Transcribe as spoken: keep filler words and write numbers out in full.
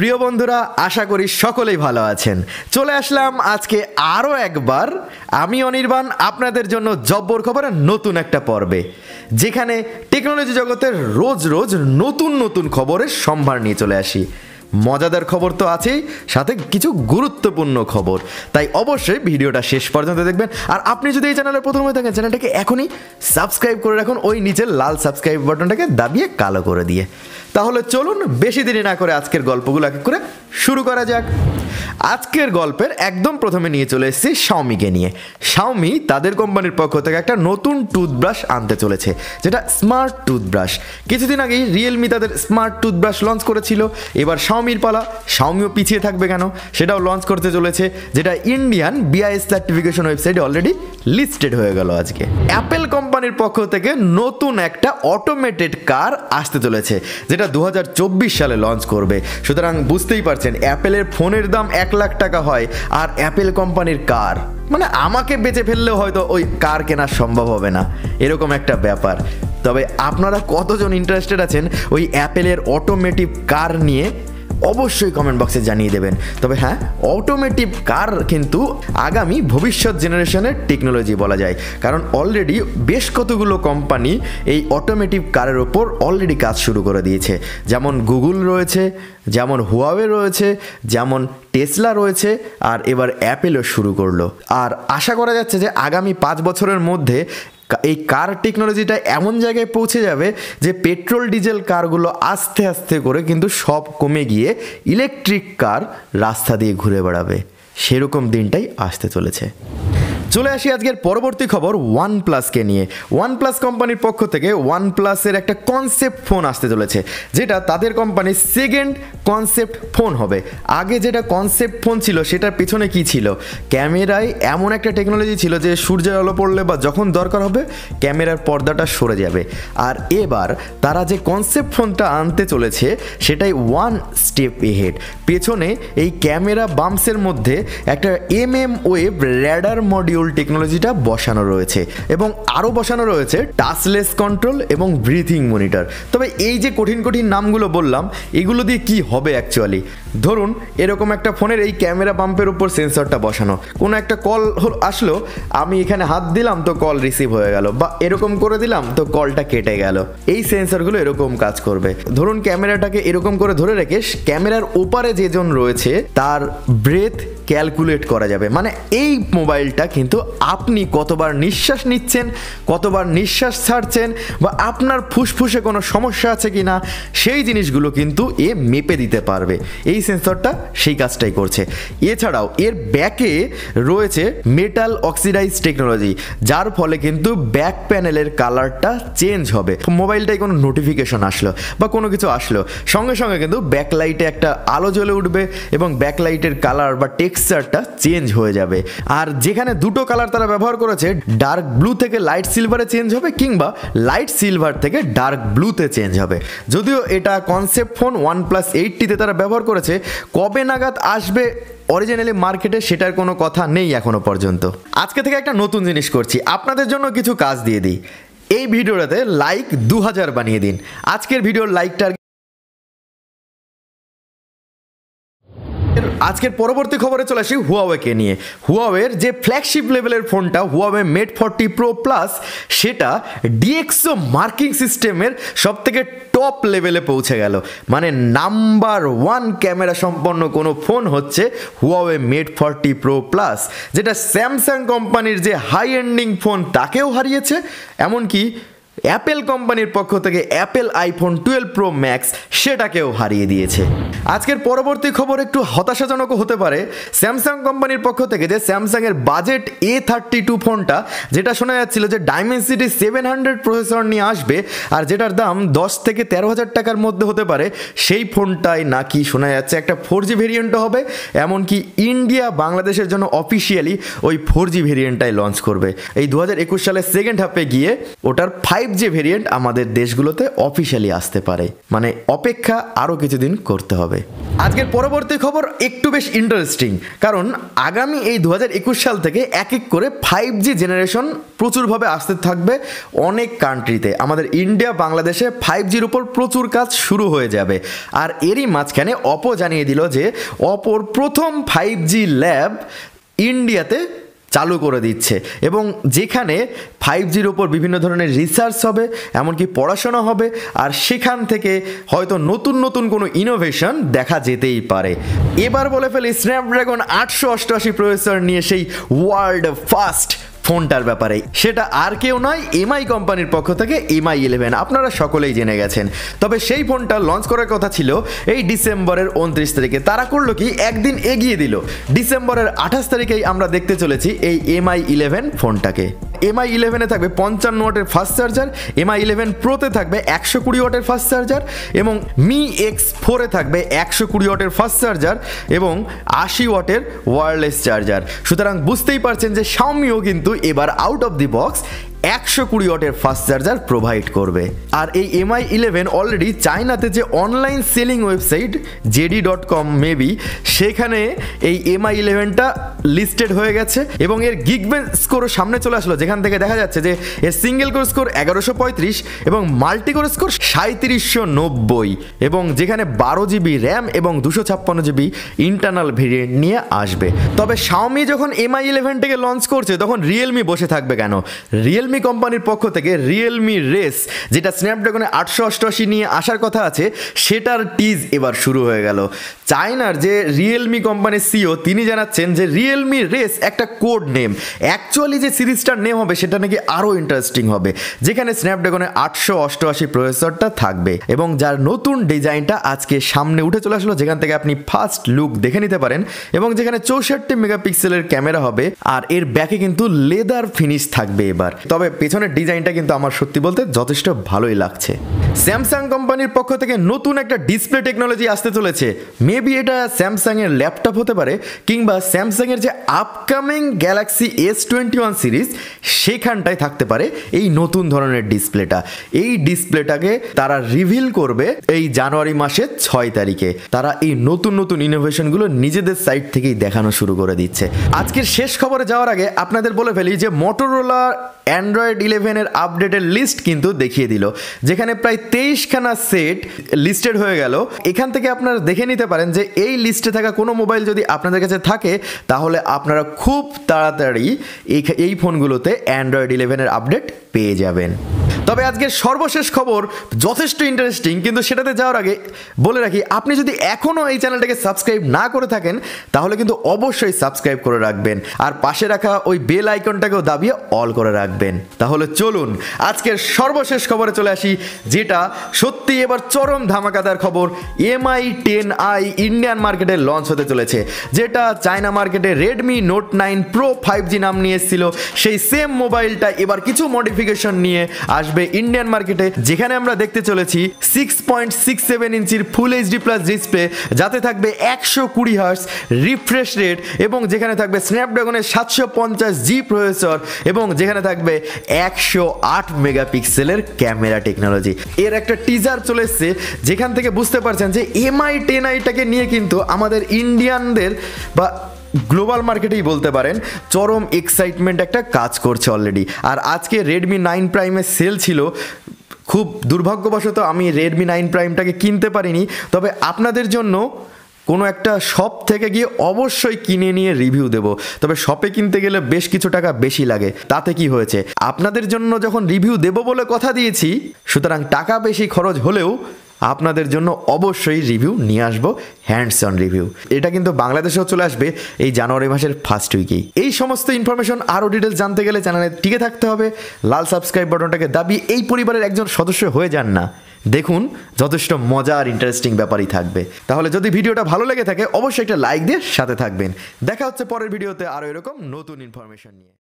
প্রিয় বন্ধুরা, আশা করি সকলেই ভালো আছেন। চলে আসলাম আজকে আরও একবার আমি অনির্বাণ আপনাদের জন্য জব্বর খবরের নতুন একটা পর্বে, যেখানে টেকনোলজি জগতের রোজ রোজ নতুন নতুন খবরের সম্ভার নিয়ে চলে আসি। মজাদার খবর তো আছেই, সাথে কিছু গুরুত্বপূর্ণ খবর, তাই অবশ্যই ভিডিওটা শেষ পর্যন্ত দেখবেন। আর আপনি যদি এই চ্যানেলের প্রথম হয়ে থাকেন, চ্যানেলটাকে এখনই সাবস্ক্রাইব করে রাখুন, ওই নিচের লাল সাবস্ক্রাইব বাটনটাকে দাবিয়ে কালো করে দিয়ে। তাহলে চলুন বেশি দেরি না করে আজকের গল্পগুলো এক করে শুরু করা যাক। আজকের গল্পের একদম প্রথমে নিয়ে চলে এসেছি শাওমিকে নিয়ে। শাওমি তাদের কোম্পানির পক্ষ থেকে একটা নতুন টুথব্রাশ আনতে চলেছে, যেটা স্মার্ট টুথব্রাশ। কিছুদিন আগেই রিয়েলমি তাদের স্মার্ট টুথব্রাশ লঞ্চ করেছিল, এবার শাওমির পালা। শাওমিও পিছিয়ে থাকবে কেন, সেটাও লঞ্চ করতে চলেছে, যেটা ইন্ডিয়ান বিআইএস সার্টিফিকেশন ওয়েবসাইটে অলরেডি লিস্টেড হয়ে গেল আজকে। অ্যাপেল কোম্পানির পক্ষ থেকে নতুন একটা অটোমেটেড কার আসতে চলেছে, যেটা দু হাজার চব্বিশ সালে লঞ্চ করবে। সুতরাং বুঝতেই পারছেন, অ্যাপেলের ফোনের দাম এক লাখ টাকা হয়, আর অ্যাপেল কোম্পানির কার, মানে আমাকে বেঁচে ফেললেও হয়তো ওই কার কেনা সম্ভব হবে না, এরকম একটা ব্যাপার। তবে আপনারা কতজন ইন্টারেস্টেড আছেন ওই অ্যাপেলের অটোমেটিভ কার নিয়ে, অবশ্যই কমেন্ট বক্সে জানিয়ে দেবেন। তবে হ্যাঁ, অটোমেটিভ কার কিন্তু আগামী ভবিষ্যৎ জেনারেশনের টেকনোলজি বলা যায়, কারণ অলরেডি বেশ কতগুলো কোম্পানি এই অটোমেটিভ কারের ওপর অলরেডি কাজ শুরু করে দিয়েছে। যেমন গুগল রয়েছে, যেমন হুয়াওয়ে রয়েছে, যেমন টেসলা রয়েছে, আর এবার অ্যাপেলও শুরু করলো। আর আশা করা যাচ্ছে যে আগামী পাঁচ বছরের মধ্যে এই কার টেকনোলজিটা এমন জায়গায় পৌঁছে যাবে যে পেট্রোল ডিজেল কারগুলো আস্তে আস্তে করে কিন্তু সব কমে গিয়ে ইলেকট্রিক কার রাস্তা দিয়ে ঘুরে বেড়াবে, সেরকম দিনটাই আসতে চলেছে। চলে আসি আজকের পরবর্তী খবর ওয়ানপ্লাসকে নিয়ে। ওয়ানপ্লাস কোম্পানির পক্ষ থেকে ওয়ানপ্লাসের একটা কনসেপ্ট ফোন আসতে চলেছে, যেটা তাদের কোম্পানির সেকেন্ড কনসেপ্ট ফোন হবে। আগে যেটা কনসেপ্ট ফোন ছিল সেটার পেছনে কি ছিল, ক্যামেরায় এমন একটা টেকনোলজি ছিল যে সূর্যের আলো পড়লে বা যখন দরকার হবে ক্যামেরার পর্দাটা সরে যাবে। আর এবার তারা যে কনসেপ্ট ফোনটা আনতে চলেছে সেটাই ওয়ান স্টেপ এহেড। পেছনে এই ক্যামেরা বাম্পসের মধ্যে একটা M M wave radar module টেকনোলজিটা বসানো রয়েছে, এবং আরও বসানো রয়েছে টাচলেস কন্ট্রোল এবং ব্রিথিং মনিটর। তবে এই যে কঠিন কঠিন নামগুলো বললাম, এগুলো দিয়ে কি হবে অ্যাকচুয়ালি? ধরুন এরকম একটা ফোনের এই ক্যামেরা বাম্পের উপর সেন্সরটা বসানো, কোনো একটা কল আসলো, আমি এখানে হাত দিলাম তো কল রিসিভ হয়ে গেল, বা এরকম করে দিলাম তো কলটা কেটে গেল। এই সেন্সরগুলো এরকম কাজ করবে। ধরুন ক্যামেরাটাকে এরকম করে ধরে রেখে ক্যামেরার ওপারে যেজন রয়েছে তার ব্রেথ ক্যালকুলেট করা যাবে। মানে এই মোবাইলটা কিন্তু আপনি কতবার নিঃশ্বাস নিচ্ছেন, কতবার নিঃশ্বাস ছাড়ছেন, বা আপনার ফুসফুসে কোনো সমস্যা আছে কি না, সেই জিনিসগুলো কিন্তু এ মেপে দিতে পারবে। এই সেন্সরটা সেই কাজটাই করছে। এছাড়াও এর ব্যাকে রয়েছে মেটাল অক্সিডাইজ টেকনোলজি, যার ফলে কিন্তু ব্যাক প্যানেলের কালারটা চেঞ্জ হবে। মোবাইলটায় কোনো নোটিফিকেশন আসলো বা কোনো কিছু আসলো, সঙ্গে সঙ্গে কিন্তু ব্যাকলাইটে একটা আলো জ্বলে উঠবে এবং ব্যাকলাইটের কালার বা টেক্সচারটা চেঞ্জ হয়ে যাবে। আর যেখানে দুটো কালার তারা ব্যবহার করেছে, ডার্ক ব্লু থেকে লাইট সিলভারে চেঞ্জ হবে, কিংবা লাইট সিলভার থেকে ডার্ক ব্লুতে চেঞ্জ হবে। যদিও এটা কনসেপ্ট ফোন ওয়ানপ্লাস এইটটিতে তারা ব্যবহার করেছে, কবে নাগাদ আসবে অরিজিনালি মার্কেটে সেটার কোনো কথা নেই এখনো পর্যন্ত। আজকে থেকে একটা নতুন জিনিস করছি, আপনাদের জন্য কিছু কাজ দিয়ে দিই। এই ভিডিওটাতে লাইক দু হাজার বানিয়ে দিন। আজকের ভিডিওর লাইকটা আজকের পরবর্তী খবরে চলে আসি হুয়াওয়েকে নিয়ে। হুয়াওয়ের যে ফ্ল্যাগশিপ লেভেলের ফোনটা Huawei Mate forty Pro Plus, সেটা ডিএক্সও মার্কিং সিস্টেমের সব থেকে টপ লেভেলে পৌঁছে গেল। মানে নাম্বার ওয়ান ক্যামেরা সম্পন্ন কোনো ফোন হচ্ছে Huawei Mate forty Pro Plus, যেটা স্যামসাং কোম্পানির যে হাই এন্ডিং ফোন তাকেও হারিয়েছে, এমনকি অ্যাপেল কোম্পানির পক্ষ থেকে Apple iPhone twelve Pro Max সেটাকেও হারিয়ে দিয়েছে। আজকের পরবর্তী খবর একটু হতাশাজনকও হতে পারে। স্যামসাং কোম্পানির পক্ষ থেকে যে স্যামসাংয়ের বাজেট এ থার্টি টু ফোনটা, যেটা শোনা যাচ্ছিল যে ডাইমেনসিটি সেভেন হান্ড্রেড প্রসেসর নিয়ে আসবে, আর যেটার দাম দশ থেকে তেরো হাজার টাকার মধ্যে হতে পারে, সেই ফোনটাই নাকি শোনা যাচ্ছে একটা ফোর জি ভেরিয়েন্টও হবে। এমনকি ইন্ডিয়া বাংলাদেশের জন্য অফিসিয়ালি ওই ফোর জি ভেরিয়েন্টটাই লঞ্চ করবে। এই দু হাজার একুশ সালের সেকেন্ড হাফে গিয়ে ওটার ফাইভ জি ভেরিয়েন্ট আমাদের দেশগুলোতে অফিসিয়ালি আসতে পারে, মানে অপেক্ষা আরও কিছুদিন করতে হবে। আজকের পরবর্তী খবর একটু বেশ ইন্টারেস্টিং, কারণ আগামী এই দু হাজার একুশ সাল থেকে এক এক করে ফাইভ জি জেনারেশন প্রচুরভাবে আসতে থাকবে অনেক কান্ট্রিতে। আমাদের ইন্ডিয়া বাংলাদেশে ফাইভ জির উপর প্রচুর কাজ শুরু হয়ে যাবে। আর এরই মাঝখানে অপো জানিয়ে দিল যে অপোর প্রথম ফাইভ জি ল্যাব ইন্ডিয়াতে চালু করে দিচ্ছে, এবং যেখানে ফাইভ জির ওপর বিভিন্ন ধরনের রিসার্চ হবে, এমনকি পড়াশোনা হবে, আর সেখান থেকে হয়তো নতুন নতুন কোনো ইনোভেশন দেখা যেতেই পারে। এবার বলে ফেলি স্ন্যাপড্রাগন আটশো অষ্টআশি প্রসেসর নিয়ে সেই ওয়ার্ল্ড ফার্স্ট ফোনটার ব্যাপারে। সেটা আর কেউ নয়, এমআই কোম্পানির পক্ষ থেকে এমআই ইলেভেন, আপনারা সকলেই জেনে গেছেন। তবে সেই ফোনটা লঞ্চ করার কথা ছিল এই ডিসেম্বরের উনত্রিশ তারিখে, তারা করলো কি একদিন এগিয়ে দিল, ডিসেম্বরের আঠাশ তারিখেই আমরা দেখতে চলেছি এই এমআই ইলেভেন ফোনটাকে। এমআই ইলেভেনে থাকবে পঞ্চান্ন ওয়াটের ফাস্ট চার্জার, এমআই ইলেভেন প্রোতে থাকবে একশো কুড়ি ওয়াটের ফাস্ট চার্জার, এবং মি এক্স ফোরে থাকবে একশো কুড়ি ওয়াটের ফাস্ট চার্জার এবং আশি ওয়াটের ওয়্যারলেস চার্জার। সুতরাং বুঝতেই পারছেন যে শাওমিও কিন্তু এবার আউট অফ দি বক্স একশো কুড়ি ওয়াটের ফাস্ট চার্জার প্রোভাইড করবে। আর এই এমআই ইলেভেন অলরেডি চায়নাতে যে online selling website JD dot com maybe, সেখানে এই এমআই ইলেভেনটা লিস্টেড হয়ে গেছে, এবং এর গিগবেঞ্চ স্কোরও সামনে চলে আসলো, যেখান থেকে দেখা যাচ্ছে যে এর সিঙ্গেল কোর স্কোর এগারোশো পঁয়ত্রিশ এবং মাল্টি কোর স্কোর সাঁত্রিশশো নব্বই, এবং যেখানে বারো জিবি র্যাম এবং দুশো ছাপ্পান্ন জিবি ইন্টারনাল ভেরিয়েন্ট নিয়ে আসবে। তবে শাওমি যখন এমআই ইলেভেনটাকে লঞ্চ করছে তখন রিয়েলমি বসে থাকবে কেন? রিয়েলমি কোম্পানির পক্ষ থেকে রিয়েলমি রেস, যেটা স্ন্যাপড্রাগনে আটশো অষ্টআশি নিয়ে আসার কথা আছে, সেটার টিজ এবার শুরু হয়ে গেল। চায়নার যে রিয়েলমি কোম্পানির সিও তিনি জানাচ্ছেন যে রিয়েলমি রেস একটা কোড নেম, অ্যাকচুয়ালি যে সিরিজটার নেম হবে সেটা নাকি আরও ইন্টারেস্টিং হবে, যেখানে স্ন্যাপড্রাগনে আটশো অষ্টআশি প্রসেসরটা থাকবে, এবং যার নতুন ডিজাইনটা আজকে সামনে উঠে চলে আসলো, যেখান থেকে আপনি ফার্স্ট লুক দেখে নিতে পারেন, এবং যেখানে চৌষট্টি মেগাপিক্সেলের ক্যামেরা হবে, আর এর ব্যাকে কিন্তু লেদার ফিনিশ থাকবে এবার। তবে পেছনের ডিজাইনটা কিন্তু আমার সত্যি বলতে যথেষ্ট ভালোই লাগছে। স্যামসাং কোম্পানির পক্ষ থেকে নতুন একটা ডিসপ্লে টেকনোলজি আসতে চলেছে। মেবি এটা স্যামসাং এর ল্যাপটপ হতে পারে, কিংবা স্যামসাং এর যে upcoming Galaxy S twenty one series সেখানটায় থাকতে পারে এই নতুন ধরনের ডিসপ্লেটা। এই ডিসপ্লেটাকে তারা রিভিল করবে এই জানুয়ারি মাসের ছয় তারিখে। তারা এই নতুন নতুন ইনোভেশনগুলো নিজেদের সাইট থেকেই দেখানো শুরু করে দিচ্ছে। আজকের শেষ খবরে যাওয়ার আগে আপনাদের বলে ফেলি যে মোটোরোলা অ্যান্ড্রয়েড ইলেভেনের আপডেটের লিস্ট কিন্তু দেখিয়ে দিল, যেখানে প্রায় তেইশখানা সেট লিস্টেড হয়ে গেল। এখান থেকে আপনারা দেখে নিতে পারেন যে এই লিস্টে থাকা কোনো মোবাইল যদি আপনাদের কাছে থাকে, তাহলে আপনারা খুব তাড়াতাড়ি এই এই ফোনগুলোতে অ্যান্ড্রয়েড ইলেভেনের আপডেট পেয়ে যাবেন। তবে আজকের সর্বশেষ খবর যথেষ্ট ইন্টারেস্টিং, কিন্তু সেটাতে যাওয়ার আগে বলে রাখি, আপনি যদি এখনও এই চ্যানেলটাকে সাবস্ক্রাইব না করে থাকেন তাহলে কিন্তু অবশ্যই সাবস্ক্রাইব করে রাখবেন, আর পাশে রাখা ওই বেল আইকনটাকেও দাবিয়ে অল করে রাখবেন। তাহলে চলুন আজকের সর্বশেষ খবরে চলে আসি, যেটা সত্যি এবার চরম ধামাকাদার খবর। এমআই টেন আই ইন্ডিয়ান মার্কেটে লঞ্চ হতে চলেছে, যেটা চায়না মার্কেটে Redmi Note nine Pro five G নাম নিয়ে এসেছিল, সেই সেম মোবাইলটা এবার কিছু মডিফিকেশন নিয়ে আসবে ইন্ডিয়ান মার্কেটে, যেখানে আমরা দেখতে চলেছি সিক্স পয়েন্ট সিক্স সেভেন ইঞ্চির ফুল এইচডি প্লাস ডিসপ্লে, যাতে থাকবে একশো কুড়ি হার্টজ রিফ্রেশ রেট, এবং যেখানে থাকবে স্ন্যাপড্রাগনের সাতশো পঞ্চাশ জি প্রসেসর, এবং যেখানে থাকবে একশো আট মেগাপিক্সেলের ক্যামেরা টেকনোলজি। এর একটা টিজার চলে এসছে, যেখান থেকে বুঝতে পারছেন যে এমআই টেন আইটাকে নিয়ে কিন্তু আমাদের ইন্ডিয়ানদের বা গ্লোবাল মার্কেটেই বলতে পারেন চরম এক্সাইটমেন্ট একটা কাজ করছে অলরেডি। আর আজকে রেডমি নাইন প্রাইমের সেল ছিল, খুব দুর্ভাগ্যবশত আমি রেডমি নাইন প্রাইমটাকে কিনতে পারিনি। তবে আপনাদের জন্য কোনো একটা শপ থেকে গিয়ে অবশ্যই কিনে নিয়ে রিভিউ দেব। তবে শপে কিনতে গেলে বেশ কিছু টাকা বেশি লাগে, তাতে কি হয়েছে, আপনাদের জন্য যখন রিভিউ দেব বলে কথা দিয়েছি, সুতরাং টাকা বেশি খরচ হলেও আপনাদের জন্য অবশ্যই রিভিউ নিয়ে আসবো, হ্যান্ডস অন রিভিউ। এটা কিন্তু বাংলাদেশেও চলে আসবে এই জানুয়ারি মাসের ফার্স্ট উইকেই। এই সমস্ত ইনফরমেশন আরও ডিটেলস জানতে গেলে চ্যানেলে টিকে থাকতে হবে, লাল সাবস্ক্রাইব বাটনটাকে দাবিয়ে এই পরিবারের একজন সদস্য হয়ে যান না। দেখুন যথেষ্ট মজা আর ইন্টারেস্টিং ব্যাপারই থাকবে। তাহলে যদি ভিডিওটা ভালো লেগে থাকে অবশ্যই একটা লাইক দিয়ে সাথে থাকবেন। দেখা হচ্ছে পরের ভিডিওতে আরও এরকম নতুন ইনফরমেশন নিয়ে।